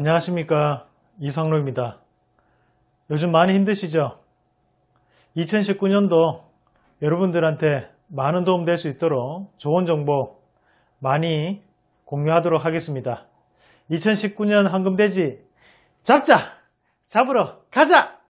안녕하십니까, 이상로입니다. 요즘 많이 힘드시죠? 2019년도 여러분들한테 많은 도움 될 수 있도록 좋은 정보 많이 공유하도록 하겠습니다. 2019년 황금돼지 잡으러 가자!